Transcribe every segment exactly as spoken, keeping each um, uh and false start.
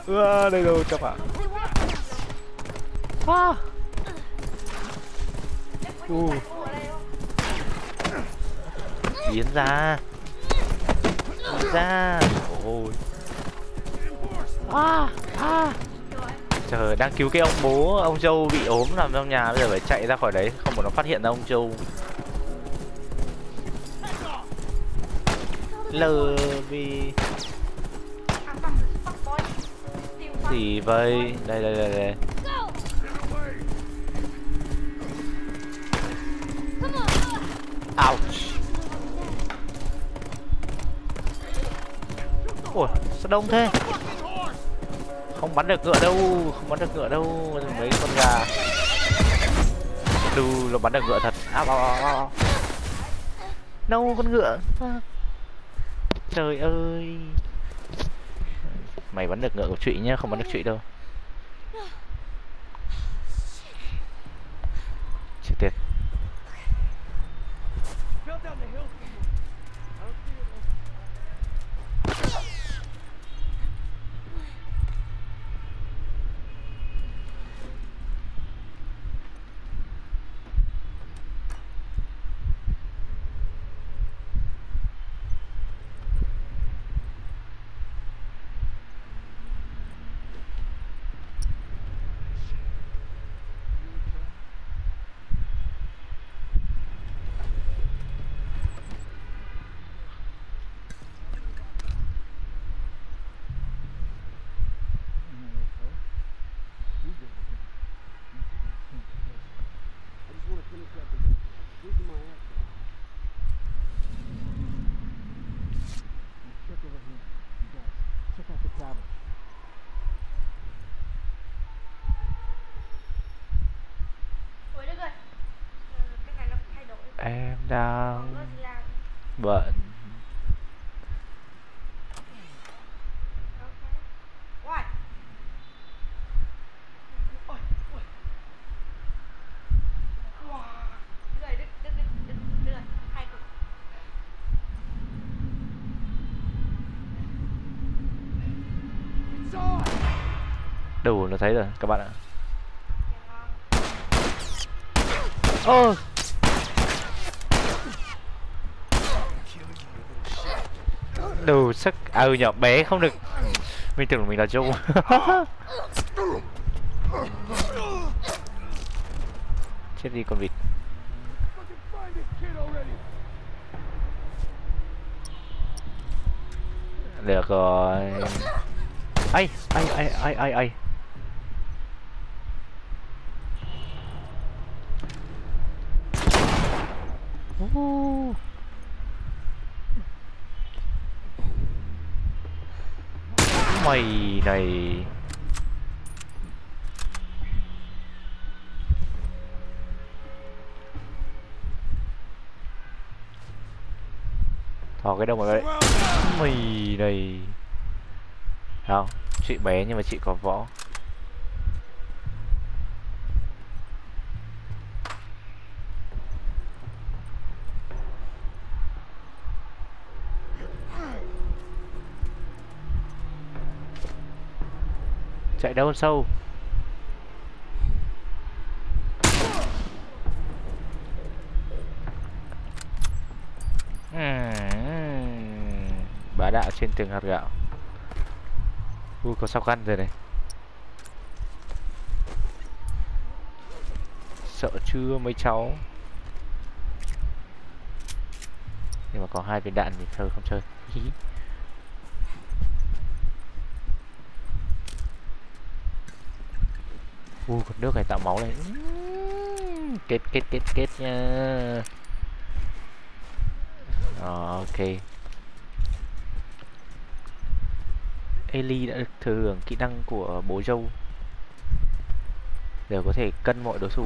À, đây rồi các bạn. À. Uh. Biến ra. Biến ra. Ôi. À. À. Trời, đang cứu cái ông bố, ông Joe bị ốm nằm trong nhà, bây giờ phải chạy ra khỏi đấy, không muốn nó phát hiện ra ông Joe. Lờ vì gì vậy? Đây đây đây đây. Ouch. Ủa, sao đông thế? Không bắn được ngựa đâu, không bắn được ngựa đâu, mấy con gà. Đù, nó bắn được ngựa thật. À, à, à, à. Đâu con ngựa. Trời ơi. Mày bắn được ngựa của Trụy nhá, không bắn được Trụy đâu. Chết tiệt. Em đang bận. Đủ nó thấy rồi các bạn ạ. Ơ. Đủ sức. À ừ nhỏ bé không được. Mình tưởng mình là Joe. Chết đi con vịt. Được rồi. Ai ai ai ai ai ai. Uh. Mày này. Thò cái đâu mà đấy. Mày này. Không, chị bé nhưng mà chị có võ. Chạy đâu sâu. uhm. Bá đạo trên từng hạt gạo. Ui có sao khăn rồi này. Sợ chưa mấy cháu. Nhưng mà có hai viên đạn thì thôi không chơi. Ui uh, con nước này tạo máu này. Kết kết kết kết nha. Đó, ok. Ellie đã được thừa hưởng kỹ năng của bố Joe. Đều có thể cân mọi đối thủ.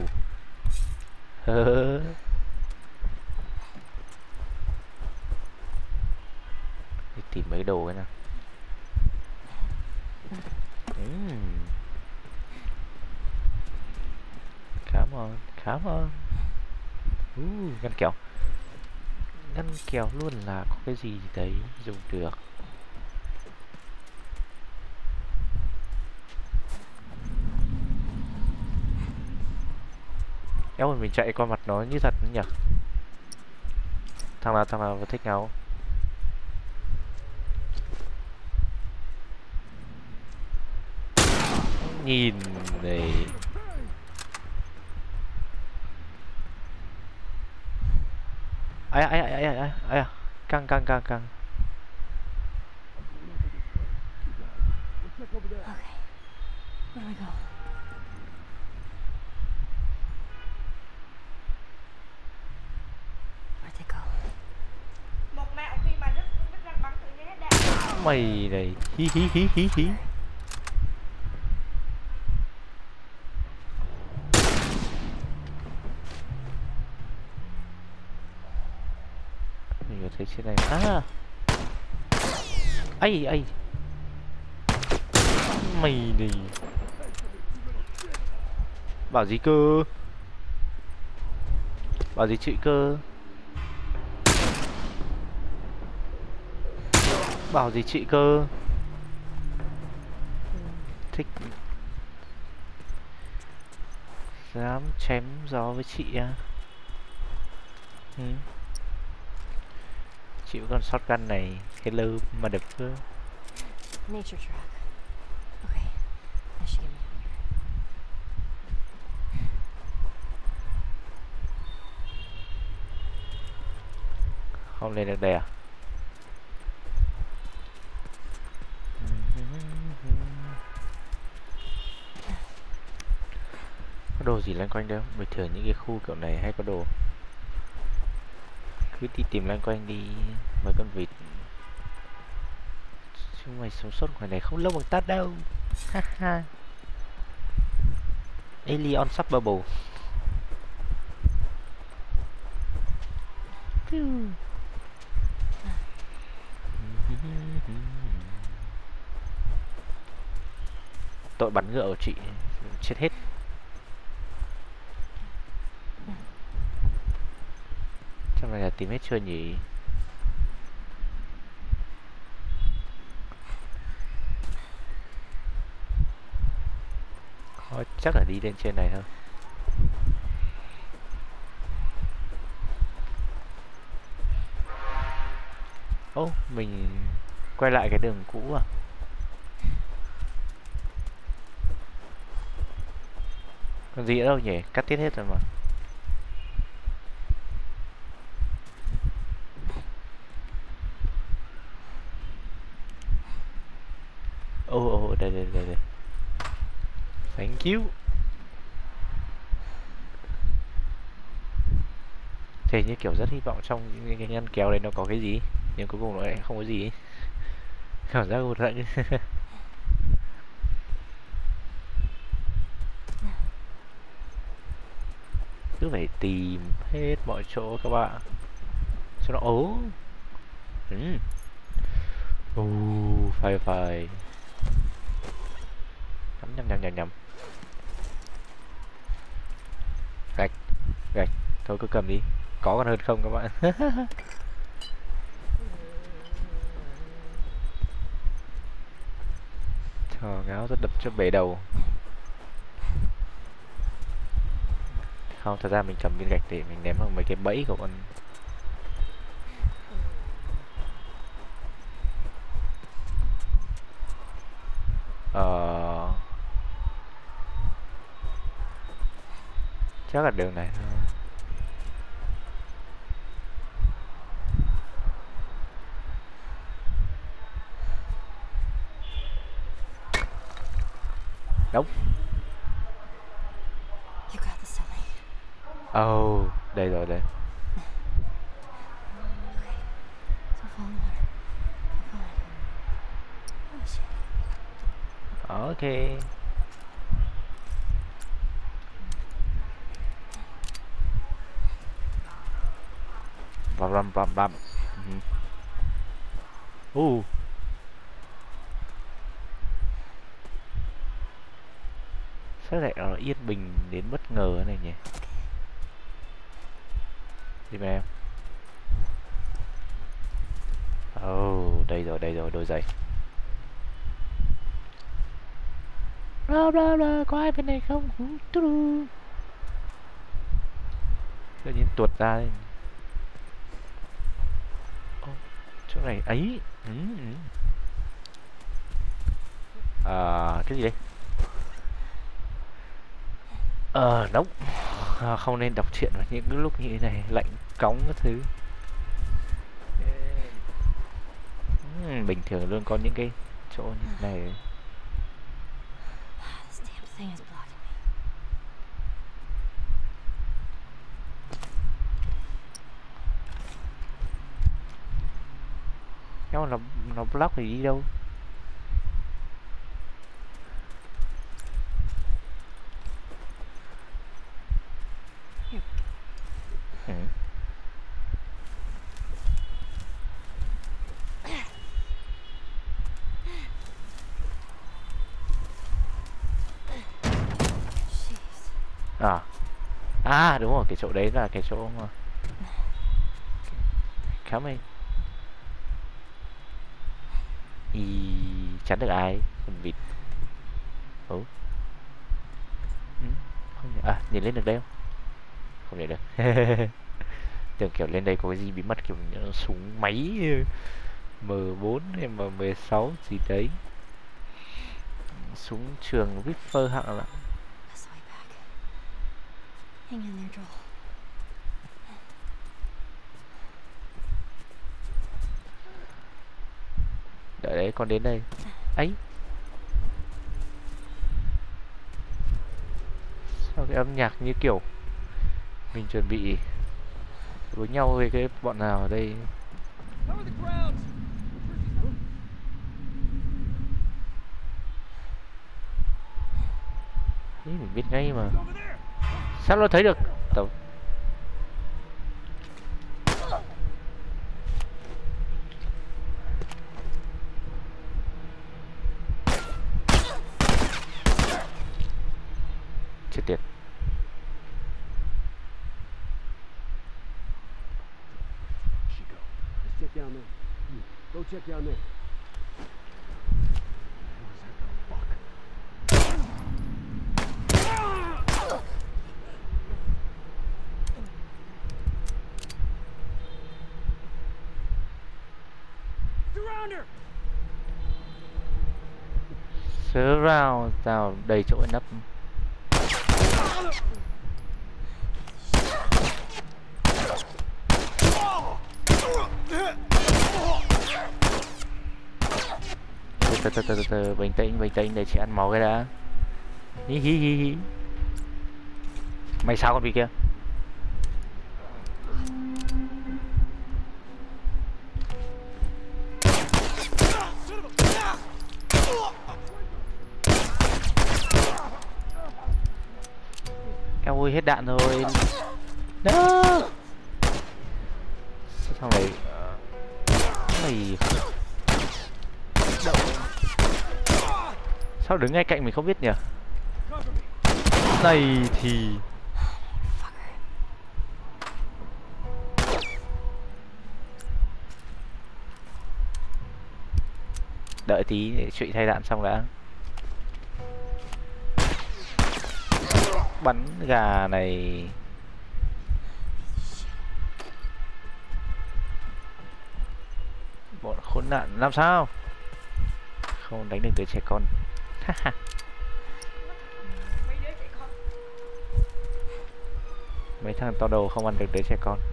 Đi tìm mấy đồ cái nào. uhm. Cảm ơn, cảm ơn. uh, Ngăn kéo. Ngăn kéo luôn là có cái gì đấy dùng được. Éo mình chạy qua mặt nó như thật nhỉ. Thằng nào thằng nào thích ngáo. Nhìn này. Ai ai ai ai ai ai à. Căng căng căng căng. Okay. Where do we go? Where'd they go? Một mẹo khi mà đứt đứt răng bắn tự nhiên hết đạn. Mày này. Hí hí hí hí hí. Mình có thấy trên này. À. Ai ai. Mày này. Bảo gì cơ? Bảo gì chị cơ? Bảo gì chị cơ? Thích dám chém gió với chị à? Ừ. Chị với con shotgun này. Hello motherfucker. Nature track. Okay. That should get me out of here. Không lên được đây à? Có đồ gì loanh quanh đâu? Bình thường những cái khu kiểu này hay có đồ. Cứ đi tìm loanh quanh đi mấy con vịt. Chúng mày sống sót ngoài này không lâu bằng ta đâu. Ha ha. Alien Subbable. Tội bắn ngựa của chị chết hết. Trong này là tìm hết chưa nhỉ? Thôi, chắc là đi lên trên này thôi. Ô, oh, mình quay lại cái đường cũ à? Còn gì nữa đâu nhỉ? Cắt tiết hết rồi mà. Ô oh, ô oh, đây đây đây đây. Thank you. Thế như kiểu rất hy vọng trong những cái ngăn kéo đấy nó có cái gì, nhưng cuối cùng nó lại không có gì. Cảm giác hụt hẫng. Cứ phải tìm hết mọi chỗ các bạn cho nó ố. Ừ. Uh, phải phải. Nhầm nhầm nhầm nhầm. Gạch, gạch. Thôi cứ cầm đi. Có còn hơn không các bạn. Trời ngáo rất đập cho bể đầu. Không, thật ra mình cầm viên gạch để mình ném vào mấy cái bẫy của con. Ờ... Chắc là đường này thôi. Đúng. You got this, Ellie. Oh, đây rồi đây. So follow her. Follow her. Oh shit. Ok. Bam bam bam bam. Uh. Sao lại nó yên bình đến bất ngờ này nhỉ? Đi mà em. Oh, đây rồi, đây rồi, đôi giày. Bla bla bla, có ai bên này không? Tự nhiên tuột ra đây. Ô, chỗ này ấy. Ừ, ừ. À, cái gì đây? Ờ, nóng. À, không nên đọc truyện vào những cái lúc như thế này, lạnh cóng các thứ. Ừ, bình thường luôn có những cái chỗ như thế này. This damn thing is blocking me. Nhưng mà nó nó block thì đi đâu? Ừ. Jeez. À. À đúng rồi, cái chỗ đấy là cái chỗ mà khá mày. Ý, chắn được ai? Con vịt. Ừ. Ừ. Không nhỉ? À, nhìn lên được đây không? Không nhìn được. Tưởng kiểu lên đây có cái gì bí mật kiểu như súng máy M bốn hay M mười sáu gì đấy. Súng trường Riffer hạng là. That's way back. Hang in there, Joel. Đợi đấy, con đến đây. Ấy. Sao cái âm nhạc như kiểu mình chuẩn bị với nhau với cái bọn nào ở đây. Ý, mình biết ngay mà. Sao nó thấy được? Tao chết tiệt. Check down there. You, go check down there. Surrounder! Surround tao đầy chỗ nấp. Từ từ từ từ từ bình tĩnh bình tĩnh để chị ăn máu cái đã. Hi hi hi hi. Mày sao con bị kia? Eo ơi hết đạn rồi. No. Sao thằng này mày sao đứng ngay cạnh mình không biết nhỉ? Này thì đợi tí để trụy thay đạn xong đã. Bắn gà này bọn khốn nạn làm sao không đánh được đứa trẻ con. Mấy đứa trẻ con. Mấy thằng to đầu không ăn được đứa trẻ con.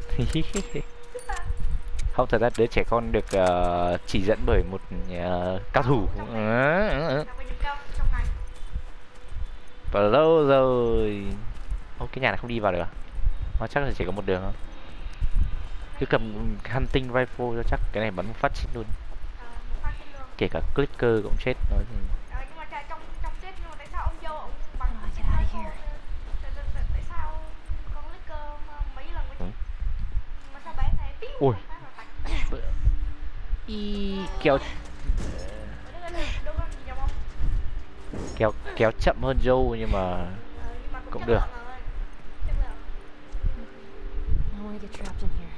Không, thật ra đứa trẻ con được uh, chỉ dẫn bởi một uh, cao thủ. Nào bây giờ cao trong này. Và lâu rồi. Ô, cái nhà này không đi vào được à? Nó chắc là chỉ có một đường không? Cứ cầm hunting rifle cho chắc cái này bắn một phát chết luôn. Ờ, một phát trên đường. Kể cả clicker cũng chết nói gì. Ờ, nhưng mà trong trong chết nhưng mà tại sao ông vô ông bắn How do I cái get out of rifle? here? Tại, tại, tại, tại sao con clicker mà mấy lần mới Ừ. chết? Mà sao bé này piu Ui. một phát là tạch. Y kéo Ở đây là đâu có gì đâu không? kéo kéo chậm hơn Joe nhưng mà Ờ, nhưng mà cũng chất được. lượng rồi. Chất lượng. I don't want to get trapped in here.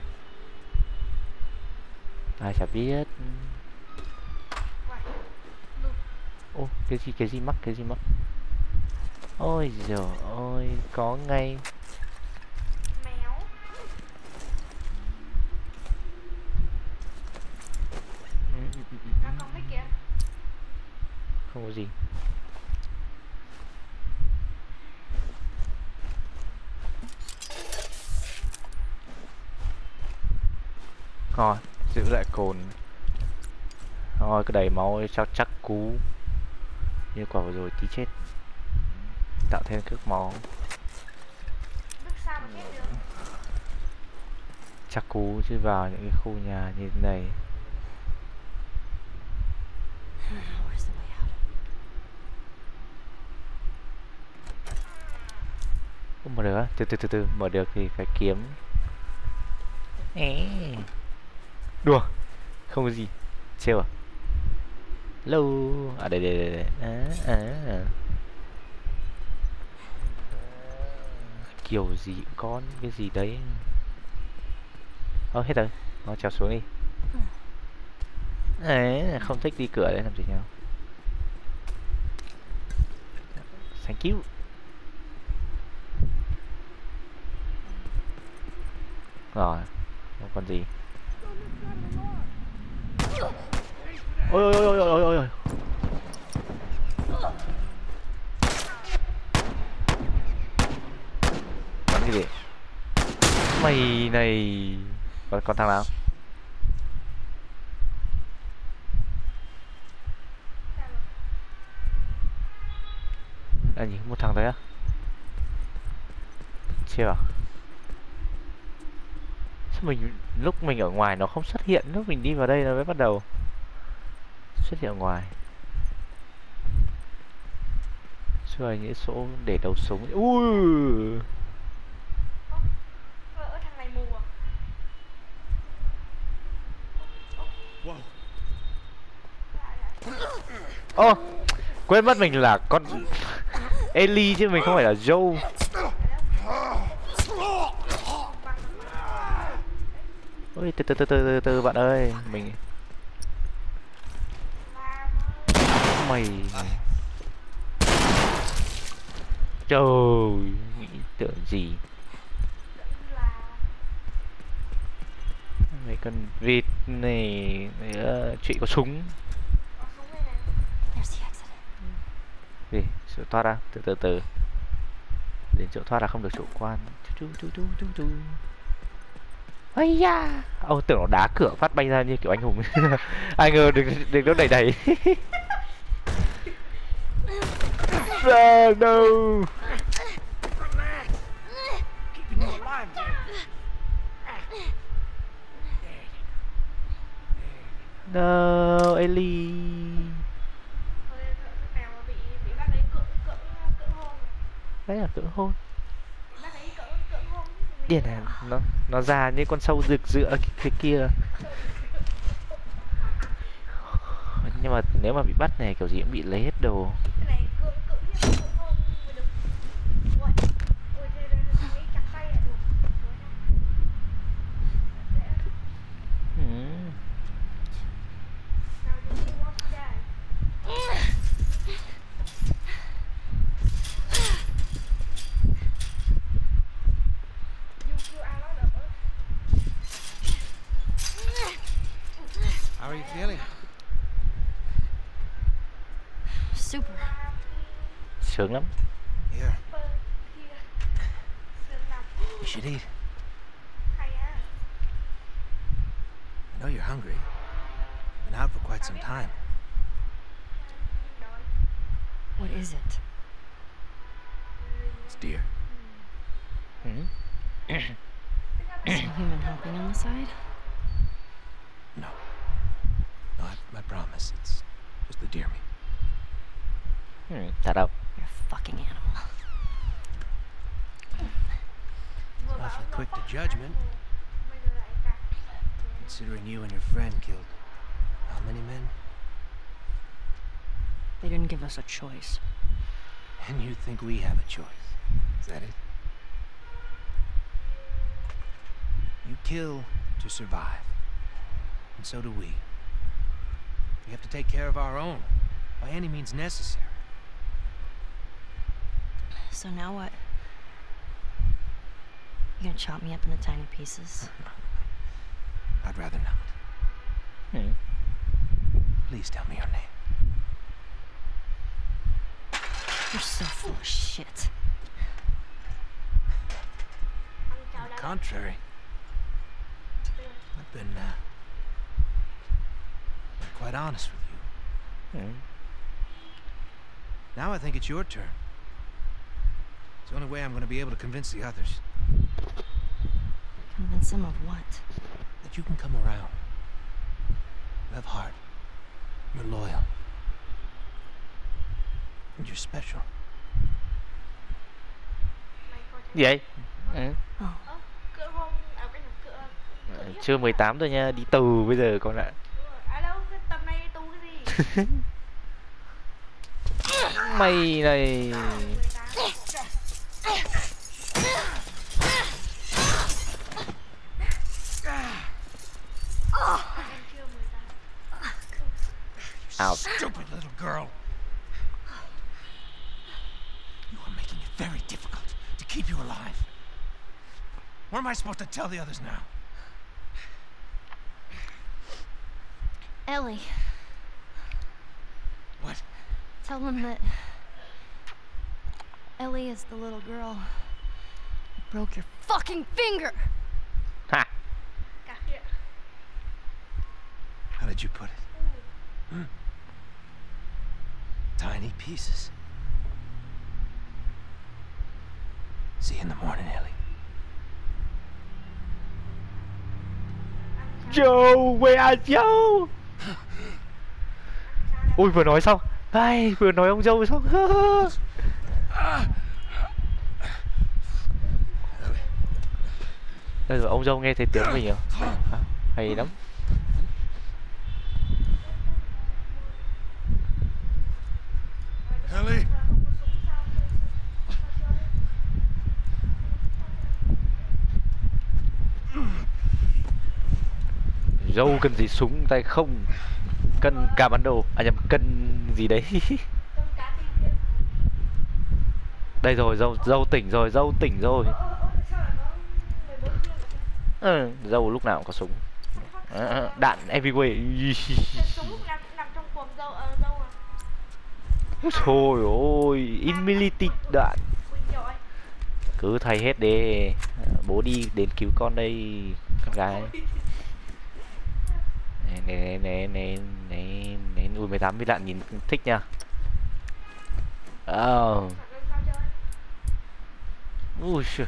ai chả biết. Vậy. Lụt. Ô, cái gì cái gì mắc cái gì mắc. Ôi giời ơi, có ngay. Mèo. Không có gì. Rồi, giữ lại cồn. Rồi, cái đầy máu chắc chắc cú. Như quả vừa rồi tí chết. Tạo thêm cước máu. Biết sao mà chết được. Chắc cú chứ vào những cái khu nhà như thế này. Where's the way out? Không mở được á, từ từ từ từ mở được thì phải kiếm. Ê. Đùa, không có gì. Trêu à? Lâu. À đây đây đây, đây. À, à. Kiểu gì cũng có những cái gì đấy. Ơ hết rồi, nó trèo xuống đi. Ấy, không thích đi cửa đấy làm gì nhau. Thank you. Rồi, không còn gì. Ôi ôi ôi ôi ôi ôi ôi. Bắn cái gì? Mày này. Còn, còn thằng nào? À gì, một thằng đấy á? Chưa à? Sao mình lúc mình ở ngoài nó không xuất hiện, lúc mình đi vào đây nó mới bắt đầu xuất hiện ở ngoài. Rồi những số để đầu súng. Ui. Ơ, ơ, thằng này mù à? Whoa. Ô, oh, quên mất mình là con Ellie chứ mình không phải là Joe. Ôi từ từ từ từ từ từ bạn ơi, mình mày trời, nghĩ tưởng gì mấy con vịt này nữa, chị có súng There's the exit. gì chỗ thoát ra, từ từ từ đến chỗ thoát ra không được chủ quan. Chú chú chú chú chú. Ây da, ông tưởng nó đá cửa phát bay ra như kiểu anh hùng. Ai ngờ được được nó đầy đầy. Ra đâu. No, Ellie. Đấy là cưỡng hôn. Điển này nó nó già như con sâu rực rỡ cái kia. Nhưng mà nếu mà bị bắt này kiểu gì cũng bị lấy hết đồ. How are you feeling? Super. Sướng lắm. Here. You should eat. I know you're hungry. Been out for quite some time. What is it? It's deer. Ừ. Some human helping on the side? No. No, I, I promise. It's just the deer meat. Ừ, thật đâu. You're a fucking animal. Awfully quick to judgment. Considering you and your friend killed how many men? They didn't give us a choice. And you think we have a choice? Is that it? You kill to survive. And so do we. We have to take care of our own, by any means necessary. So now what? You gonna chop me up into tiny pieces? I'd rather not. Ừ. Please tell me your name. You're so full of shit. Ăn cháo On đá. the contrary, I've been, uh, been quite honest with you. Ừ. Now I think it's your turn. It's the only way I'm going to be able to convince the others Convince him of what? that you can come around. You have heart. You're loyal. And you're special. Mày coi thấy Gì vậy? Ừ. Oh, ơ cỡ hôm à cái cỡ cỡ hiếp. Chưa mười tám thôi nha, đi tù bây giờ con ạ. Đúng rồi. Alo cái tầm này tu cái gì? Mày này. mười tám. Em chưa mười tám. Out. Stupid little girl. You are making it very difficult to keep you alive. What am I supposed to tell the others now? Ellie, What? tell him that Ellie is the little girl who broke your fucking finger. Ha. Cả kia. How did you put it? Hmm? Tiny pieces. See you in the morning, Ellie. Joe, where are you? Ui vừa nói xong. Ai, vừa nói ông Joe xong. Đây rồi ông Joe nghe thấy tiếng mình à? À, hay lắm. Ellie! Joe cần gì súng tay không? Cân cà bắn đồ. À nhầm, cân gì đấy. Cân cá tim kia. Đây rồi, Joe, Joe tỉnh rồi, Joe tỉnh rồi. Ơ ơ ơ sao lại có mười bốn viên vậy? Ừ, Joe lúc nào cũng có súng. À, đạn everywhere. Cái súng lúc nào cũng nằm trong quần dâu ờ dâu à. Trời ơi, infinity đạn. Ui giỏi. Cứ thay hết đi. Bố đi đến cứu con đây, con gái. Nè nè nè nè nè nè ui mười tám viên đạn nhìn thích nha. Oh. Sạc lên sao chơi? Ui trời.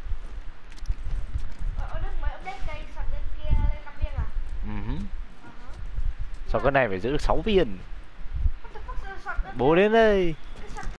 Ờ ờ Đức mới update cây sạc lên kia lên năm viên à? Uh-huh. Ờ hả. Sao cái này phải giữ được sáu viên. What the fuck, sao sạc lên Bố đến đây.